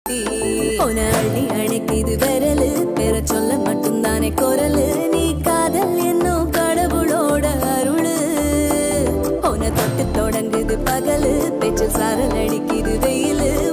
சுத்தி உன அள்ளி அணைக்குது விரலு பெற சொல்ல மட்டும்தானே குரலு நீ காதல் என்னும் கடவுளோட அருளு உன தொட்டு தொடங்குது பகலு பேச்சில் சாரல் அடிக்குது வெயிலு